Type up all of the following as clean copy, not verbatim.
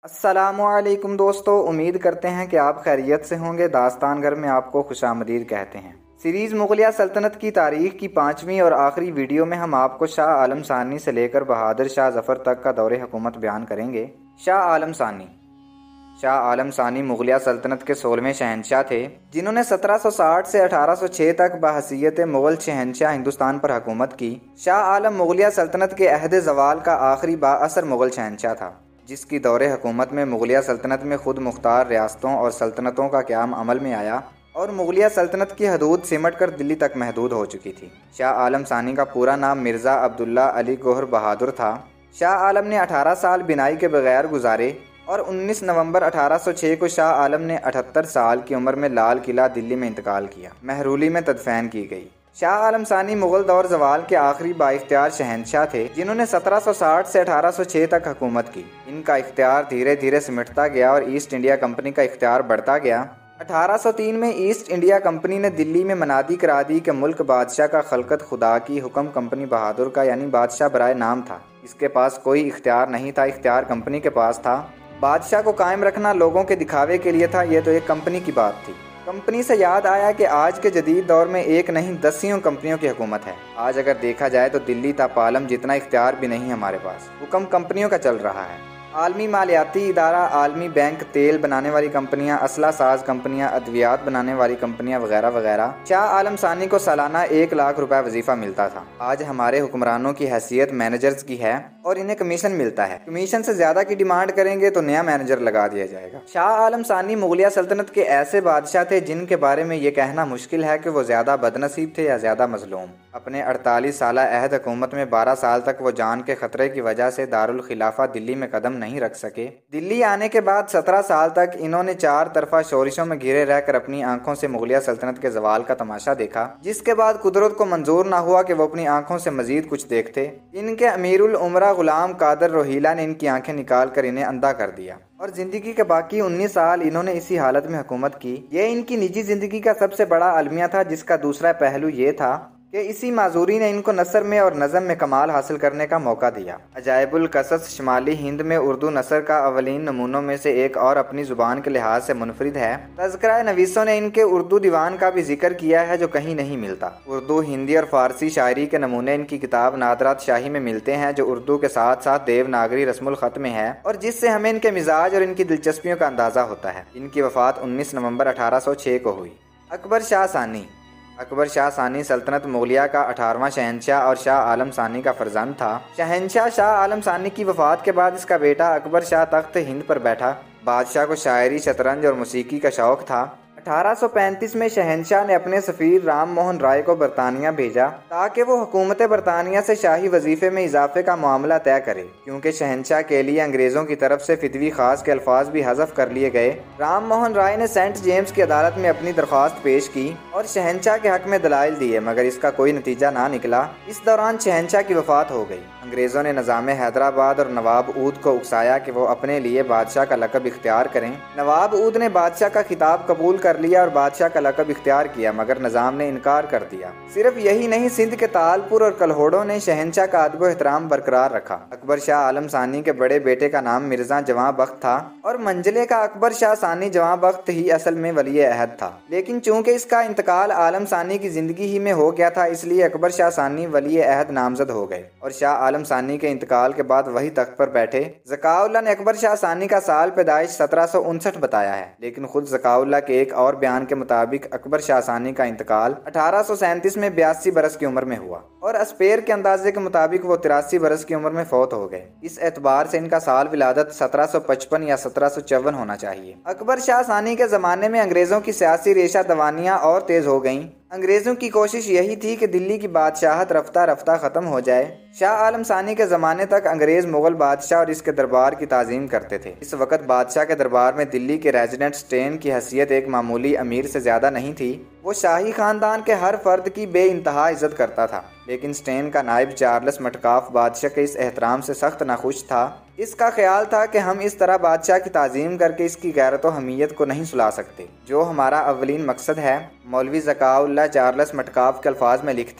السلام علیکم دوستو، امید کرتے ہیں کہ آپ خیریت سے ہوں گے۔ داستان گھر میں آپ کو خوش آمدید کہتے ہیں۔ سیریز مغلیہ سلطنت کی تاریخ کی 5ویں اور آخری ویڈیو میں ہم آپ کو شاہ عالم ثانی سے لے کر بہادر شاہ ظفر تک کا دور حکومت بیان کریں گے۔ شاہ عالم ثانی مغلیہ سلطنت کے 16ویں شہنشاہ تھے، جنہوں نے 1760 سے 1806 تک بحیثیت مغل شہنشاہ ہندوستان پر حکومت کی۔ شاہ عالم مغلیہ سلطنت کے عہد زوال کا آخری بااثر مغل شہنشاہ تھا، جس کی دور حکومت میں مغلیہ سلطنت میں خود مختار ریاستوں اور سلطنتوں کا قیام عمل میں آیا اور مغلیہ سلطنت کی حدود سمٹ کر دلی تک محدود ہو چکی تھی۔ شاہ عالم ثانی کا پورا نام مرزا عبداللہ علی گوہر بہادر تھا۔ شاہ عالم نے 18 سال بینائی کے بغیر گزارے اور 19 نومبر 1806 کو شاہ عالم نے 78 سال کی عمر میں لال قلعہ دلی میں انتقال کیا۔ مہرولی میں تدفین کی گئی۔ شاہ عالم ثانی مغل دور زوال کے آخری بااختیار شہنشاہ تھے، جنہوں نے 1760 سے 1806 تک حکومت کی۔ ان کا اختیار دھیرے دھیرے سمٹتا گیا اور ایسٹ انڈیا کمپنی کا اختیار بڑھتا گیا۔ 1803 میں ایسٹ انڈیا کمپنی نے دلی میں منادی کرا دی کہ ملک بادشاہ کا خلقت خدا کی، حکم کمپنی بہادر کا، یعنی بادشاہ برائے نام تھا۔ اس کے پاس کوئی اختیار نہیں تھا، اختیار کمپنی کے پاس تھا۔ بادشاہ کو قائم رکھنا لوگوں کے دکھاوے کے لیے تھا، یہ تو ایک کمپنی کی بات تھی۔ کمپنی سے یاد آیا کہ آج کے جدید دور میں ایک نہیں دسیوں کمپنیوں کی حکومت ہے۔ آج اگر دیکھا جائے تو دلی تا پالم جتنا اختیار بھی نہیں ہمارے پاس، حکم کمپنیوں کا چل رہا ہے۔ عالمی مالیاتی ادارہ، عالمی بینک، تیل بنانے والی کمپنیاں، اسلحہ ساز کمپنیاں، ادویات بنانے والی کمپنیاں وغیرہ وغیرہ۔ شاہ عالم ثانی کو سالانہ 1 لاکھ روپے وظیفہ ملتا تھا۔ آج ہمارے حکمرانوں کی حیثیت مینیجرز کی ہے اور انہیں کمیشن ملتا ہے۔ کمیشن سے زیادہ کی ڈیمانڈ کریں گے تو نیا مینیجر لگا دیا جائے گا۔ شاہ عالم ثانی مغلیہ سلطنت کے ایسے بادشاہ تھے جن کے بارے میں یہ کہنا مشکل ہے کہ وہ زیادہ بدنصیب تھے یا زیادہ مظلوم۔ اپنے 48 سالہ عہد حکومت میں 12 سال تک وہ جان کے خطرے کی وجہ سے دارالخلافہ دلی میں قدم نہیں رکھ سکے۔ دلی آنے کے بعد 17 سال تک انہوں نے 4 طرفہ شورشوں میں گھرے رہ کر اپنی آنکھوں سے مغلیہ سلطنت کے زوال کا تماشا دیکھا، جس کے بعد قدرت کو منظور نہ ہوا کہ وہ اپنی آنکھوں سے مزید کچھ دیکھتے۔ ان کے امیر الامراء غلام قادر روہیلہ نے ان کی آنکھیں نکال کر انہیں اندھا کر دیا اور زندگی کے باقی 19 سال انہوں نے اسی حالت میں حکومت کی۔ یہ ان کی نجی زندگی کا سب سے بڑا المیہ تھا، جس کا دوسرا پہلو یہ تھا کہ اسی معذوری نے ان کو نثر میں اور نظم میں کمال حاصل کرنے کا موقع دیا۔ عجائب القصص شمالی ہند میں اردو نثر کا اولین نمونوں میں سے ایک اور اپنی زبان کے لحاظ سے منفرد ہے۔ تذکرہ نویسوں نے ان کے اردو دیوان کا بھی ذکر کیا ہے جو کہیں نہیں ملتا۔ اردو، ہندی اور فارسی شاعری کے نمونے ان کی کتاب نادرات شاہی میں ملتے ہیں، جو اردو کے ساتھ ساتھ دیوناگری رسم الخط میں ہے اور جس سے ہمیں ان کے مزاج اور ان کی دلچسپیوں کا اندازہ ہوتا ہے۔ ان کی وفات 19 نومبر 1806 کو ہوئی۔ اکبر شاہ ثانی سلطنت مغلیہ کا 18واں شہنشاہ اور شاہ عالم ثانی کا فرزند تھا۔ شہنشاہ شاہ عالم ثانی کی وفات کے بعد اس کا بیٹا اکبر شاہ تخت ہند پر بیٹھا۔ بادشاہ کو شاعری، شطرنج اور موسیقی کا شوق تھا۔ 1835 میں شہنشاہ نے اپنے سفیر رام موہن رائے کو برطانیہ بھیجا تاکہ وہ حکومت برطانیہ سے شاہی وظیفے میں اضافے کا معاملہ طے کرے، کیونکہ شہنشاہ کے لیے انگریزوں کی طرف سے فتوی خاص کے الفاظ بھی حذف کر لیے گئے۔ رام موہن رائے نے سینٹ جیمز کی عدالت میں اپنی درخواست پیش کی اور شہنشاہ کے حق میں دلائل دیے، مگر اس کا کوئی نتیجہ نہ نکلا۔ اس دوران شہنشاہ کی وفات ہو گئی۔ انگریزوں نے نظام حیدرآباد اور نواب اود کو اکسایا کہ وہ اپنے لیے بادشاہ کا لقب اختیار کریں۔ نواب اود نے بادشاہ کا خطاب قبول کر لیا اور بادشاہ کا لقب اختیار کیا، مگر نظام نے انکار کر دیا۔ صرف یہی نہیں، سندھ کے تالپور اور کلہوڑوں نے شہنشاہ کا ادب و احترام برقرار رکھا۔ اکبر شاہ عالم ثانی کے بڑے بیٹے کا نام مرزا جواں بخت تھا اور منجلے کا اکبر شاہ ثانی جواں بخت ہی اصل میں ولی عہد تھا، لیکن چونکہ اس کا انتقال عالم ثانی کی زندگی ہی میں ہو گیا تھا، اس لیے اکبر شاہ ثانی ولی عہد نامزد ہو گئے اور شاہ عالم ثانی کے انتقال کے بعد وہی تخت پر بیٹھے۔ ذکاء اللہ نے اکبر شاہ ثانی کا سال پیدائش 1759 بتایا ہے، لیکن خود ذکاء اللہ کے ایک اور بیان کے مطابق اکبر شاہ ثانی کا انتقال 1837 میں 82 برس کی عمر میں ہوا اور اسپیر کے اندازے کے مطابق وہ 83 برس کی عمر میں فوت ہو گئے۔ اس اعتبار سے ان کا سال ولادت 1755 یا 1754 ہونا چاہیے۔ اکبر شاہ ثانی کے زمانے میں انگریزوں کی سیاسی ریشہ دوانیاں اور تیز ہو گئیں۔ انگریزوں کی کوشش یہی تھی کہ دلی کی بادشاہت رفتہ رفتہ ختم ہو جائے۔ شاہ عالم ثانی کے زمانے تک انگریز مغل بادشاہ اور اس کے دربار کی تعظیم کرتے تھے۔ اس وقت بادشاہ کے دربار میں دلی کے ریزیڈنٹ اسٹین کی حیثیت ایک معمولی امیر سے زیادہ نہیں تھی۔ وہ شاہی خاندان کے ہر فرد کی بے انتہا عزت کرتا تھا، لیکن اسٹین کا نائب چارلس مٹکاف بادشاہ کے اس احترام سے سخت ناخوش تھا۔ اس کا خیال تھا کہ ہم اس طرح بادشاہ کی تعظیم کر کے اس کی غیرت و حمیت کو نہیں سلا سکتے، جو ہمارا اولین مقصد ہے۔ مولوی ذکاء اللہ چارلس مٹکاف کے الفاظ میں لکھتے ہیں،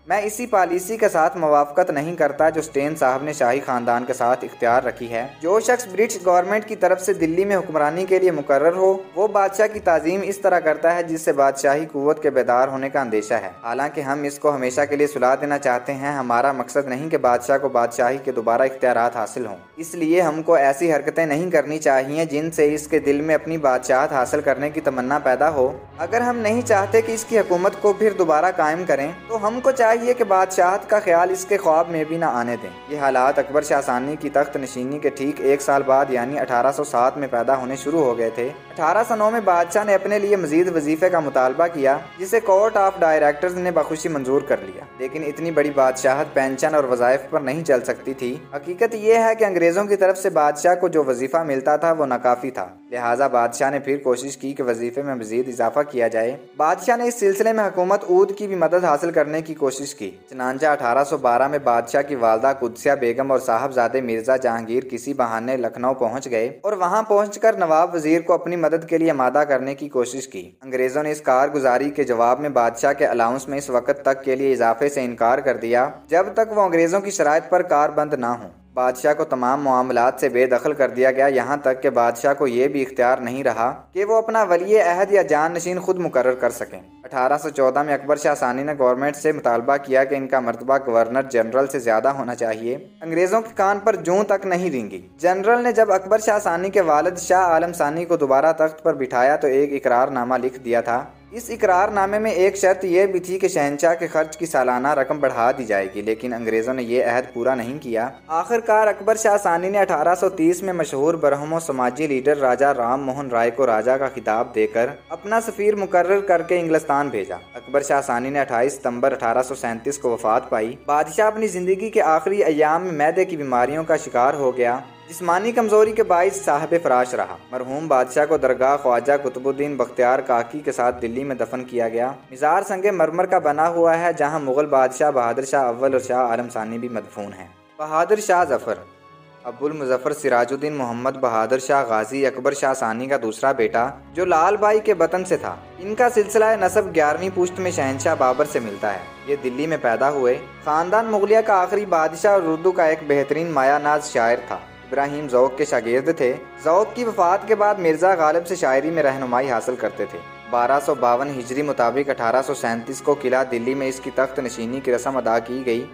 میں اسی پالیسی کے ساتھ موافقت نہیں کرتا جو اسٹین صاحب نے شاہی خاندان کے ساتھ اختیار رکھی ہے۔ جو شخص برٹش گورنمنٹ کی طرف سے دلی میں حکمرانی کے لیے مقرر ہو وہ بادشاہ کی تعظیم اس طرح کرتا ہے جس سے بادشاہی قوت کے بیدار ہونے کا اندیشہ ہے۔ حالانکہ ہم اس کو ہمیشہ کے لیے سلا دینا چاہتے ہیں، ہمارا مقصد نہیں کہ بادشاہ کو بادشاہی کے دوبارہ اختیارات حاصل ہوں، اس لیے ہم کو ایسی حرکتیں نہیں کرنی چاہیے جن سے اس کے دل میں اپنی بادشاہت حاصل کرنے کی تمنا پیدا ہو۔ اگر ہم نہیں چاہتے کہ اس کی حکومت کو پھر دوبارہ قائم کریں تو ہم کو چاہیے کہ بادشاہت کا خیال اس کے خواب میں بھی نہ آنے دیں۔ یہ حالات اکبر شاہ ثانی کی تخت نشینی کے ٹھیک 1 سال بعد یعنی 1807 میں پیدا ہونے شروع ہو گئے تھے۔ 1809 میں بادشاہ نے اپنے لیے مزید وظیفے کا مطالبہ کیا جسے کورٹ آف ڈائریکٹرز نے بخوشی منظور کر لیا، لیکن اتنی بڑی بادشاہت پینشن اور وظائف پر نہیں چل سکتی تھی۔ حقیقت یہ ہے کہ انگریزوں کی طرف سے بادشاہ کو جو وظیفہ ملتا تھا وہ ناکافی تھا، لہٰذا بادشاہ نے پھر کوشش کی کہ وظیفے میں مزید اضافہ کیا جائے۔ بادشاہ نے اس سلسلے میں حکومت عود کی بھی مدد حاصل کرنے کی کوشش کی۔ چنانچہ 1812 میں بادشاہ کی والدہ قدسیہ بیگم اور صاحبزادے مرزا جہانگیر کسی بہانے لکھنؤ پہنچ گئے اور وہاں پہنچ کر نواب وزیر کو اپنی مدد کے لیے آمادہ کرنے کی کوشش کی۔ انگریزوں نے اس کارگزاری کے جواب میں بادشاہ کے الاؤنس میں اس وقت تک کے لیے اضافے سے انکار کر دیا جب تک وہ انگریزوں کی شرائط پر کاربند نہ ہوں۔ بادشاہ کو تمام معاملات سے بے دخل کر دیا گیا، یہاں تک کہ بادشاہ کو یہ بھی اختیار نہیں رہا کہ وہ اپنا ولی عہد یا جان نشین خود مقرر کر سکیں۔ 1814 میں اکبر شاہ ثانی نے گورنمنٹ سے مطالبہ کیا کہ ان کا مرتبہ گورنر جنرل سے زیادہ ہونا چاہیے۔ انگریزوں کے کان پر جوں تک نہیں رینگی۔ جنرل نے جب اکبر شاہ ثانی کے والد شاہ عالم ثانی کو دوبارہ تخت پر بٹھایا تو ایک اقرار نامہ لکھ دیا تھا۔ اس اقرار نامے میں ایک شرط یہ بھی تھی کہ شہنشاہ کے خرچ کی سالانہ رقم بڑھا دی جائے گی، لیکن انگریزوں نے یہ عہد پورا نہیں کیا۔ آخر کار اکبر شاہ ثانی نے 1830 میں مشہور برہمو سماجی لیڈر راجہ رام موہن رائے کو راجہ کا خطاب دے کر اپنا سفیر مقرر کر کے انگلستان بھیجا۔ اکبر شاہ ثانی نے 28 ستمبر 1837 کو وفات پائی۔ بادشاہ اپنی زندگی کے آخری ایام میں معدے کی بیماریوں کا شکار ہو گیا، جسمانی کمزوری کے باعث صاحب فراش رہا۔ مرحوم بادشاہ کو درگاہ خواجہ قطب الدین بختیار کاکی کے ساتھ دلی میں دفن کیا گیا۔ مزار سنگ مرمر کا بنا ہوا ہے جہاں مغل بادشاہ بہادر شاہ اول اور شاہ عالم ثانی بھی مدفون ہیں۔ بہادر شاہ ظفر ابو المظفر سراج الدین محمد بہادر شاہ غازی اکبر شاہ ثانی کا دوسرا بیٹا جو لال بائی کے بطن سے تھا۔ ان کا سلسلہ نسب 11ویں پشت میں شہنشاہ بابر سے ملتا ہے۔ یہ دلی میں پیدا ہوئے۔ خاندان مغلیہ کا آخری بادشاہ اور اردو کا ایک بہترین مایہ ناز شاعر تھا۔ ابراہیم ذوق کے شاگرد تھے۔ ذوق کی وفات کے بعد مرزا غالب سے شاعری میں رہنمائی حاصل کرتے تھے۔ 1252 ہجری مطابق 1837 کو قلعہ دلی میں اس کی تخت نشینی کی رسم ادا کی گئی۔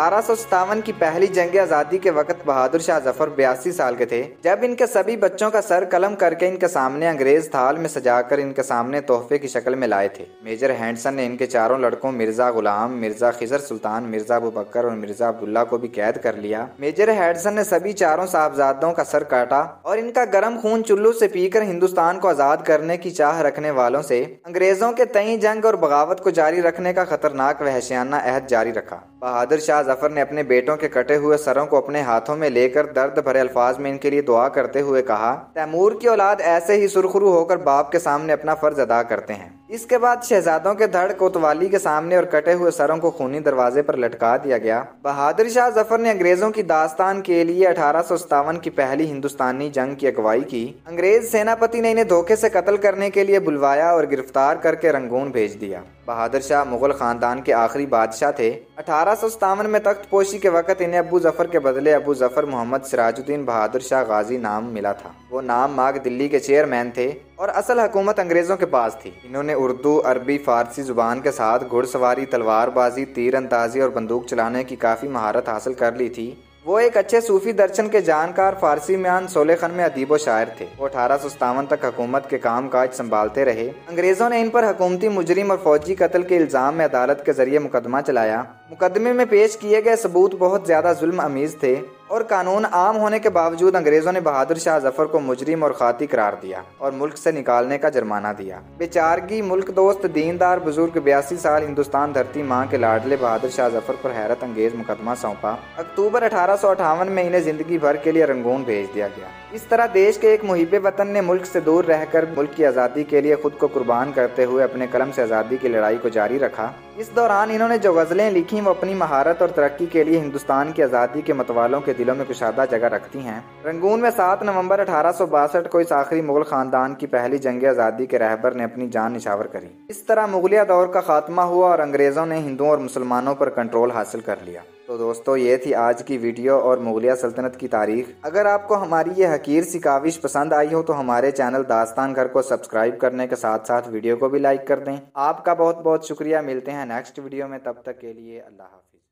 1857 کی پہلی جنگ آزادی کے وقت بہادر شاہ ظفر 82 سال کے تھے جب ان کے سبھی بچوں کا سر قلم کر کے ان کے سامنے انگریز تھال میں سجا کر ان کے سامنے تحفے کی شکل میں لائے تھے۔ میجر ہینڈسن نے ان کے چاروں لڑکوں مرزا غلام، مرزا خضر سلطان، مرزا ابوبکر اور مرزا عبداللہ کو بھی قید کر لیا۔ میجر ہینڈسن نے سبھی چاروں صاحبزادوں کا سر کاٹا اور ان کا گرم خون چلو سے پی کر ہندوستان کو آزاد کرنے کی چاہ رکھنے والوں سے انگریزوں کے تئیں جنگ اور بغاوت کو جاری رکھنے کا خطرناک وحشیانہ عہد جاری رکھا۔ بہادر شاہ ظفر نے اپنے بیٹوں کے کٹے ہوئے سروں کو اپنے ہاتھوں میں لے کر درد بھرے الفاظ میں ان کے لیے دعا کرتے ہوئے کہا، تیمور کی اولاد ایسے ہی سرخرو ہو کر باپ کے سامنے اپنا فرض ادا کرتے ہیں۔ اس کے بعد شہزادوں کے دھڑ کوتوالی کے سامنے اور کٹے ہوئے سروں کو خونی دروازے پر لٹکا دیا گیا۔ بہادر شاہ ظفر نے انگریزوں کی داستان کے لیے 1857 کی پہلی ہندوستانی جنگ کی اگوائی کی۔ انگریز سیناپتی نے انہیں دھوکے سے قتل کرنے کے لیے بلوایا اور گرفتار کر کے رنگون بھیج دیا۔ بہادر شاہ مغل خاندان کے آخری بادشاہ تھے۔ 1857 میں تخت پوشی کے وقت انہیں ابو ظفر کے بدلے ابو ظفر محمد سراج الدین بہادر شاہ غازی نام ملا تھا۔ وہ نام ماگ دلی کے چیئرمین تھے اور اصل حکومت انگریزوں کے پاس تھی۔ انہوں نے اردو، عربی، فارسی زبان کے ساتھ گھڑ سواری، تلوار بازی، تیر اندازی اور بندوق چلانے کی کافی مہارت حاصل کر لی تھی۔ وہ ایک اچھے صوفی درشن کے جانکار فارسی میان سولے خان میں ادیب و شاعر تھے۔ وہ 1857 تک حکومت کے کام کاج سنبھالتے رہے۔ انگریزوں نے ان پر حکومتی مجرم اور فوجی قتل کے الزام میں عدالت کے ذریعے مقدمہ چلایا۔ مقدمے میں پیش کیے گئے ثبوت بہت زیادہ ظلم آمیز تھے اور قانون عام ہونے کے باوجود انگریزوں نے بہادر شاہ ظفر کو مجرم اور خاطی قرار دیا اور ملک سے نکالنے کا جرمانہ دیا۔ بیچارگی ملک دوست دیندار بزرگ 82 سال ہندوستان دھرتی ماں کے لاڈلے بہادر شاہ ظفر پر حیرت انگیز مقدمہ سونپا۔ اکتوبر 1858 میں انہیں زندگی بھر کے لیے رنگون بھیج دیا گیا۔ इस तरह देश के एक मुहिब वतन ने मुल्क से दूर रहकर मुल्क की आज़ादी के लिए खुद को कुर्बान करते हुए अपने कलम से आज़ादी की लड़ाई को जारी रखा। इस दौरान इन्होंने जो गज़लें लिखी वो अपनी महारत और तरक्की के लिए हिंदुस्तान की आज़ादी के मतवालों के दिलों में कुशादा जगह रखती हैं। रंगून में 7 नवंबर 1862 को इस आखिरी मुगल खानदान की पहली जंग आज़ादी के रहबर ने अपनी जान निछावर करी। इस तरह मुगलिया दौर का खात्मा हुआ और अंग्रेज़ों ने हिंदुओं और मुसलमानों पर कंट्रोल हासिल कर लिया। तो दोस्तों, ये थी आज की वीडियो और मुगलिया सल्तनत की तारीख। अगर आपको हमारी ये हकीर सी काविश पसंद आई हो तो हमारे चैनल दास्तान घर को सब्सक्राइब करने के साथ साथ वीडियो को भी लाइक कर दें। आपका बहुत बहुत शुक्रिया। मिलते हैं नेक्स्ट वीडियो में, तब तक के लिए अल्लाह हाफिज़।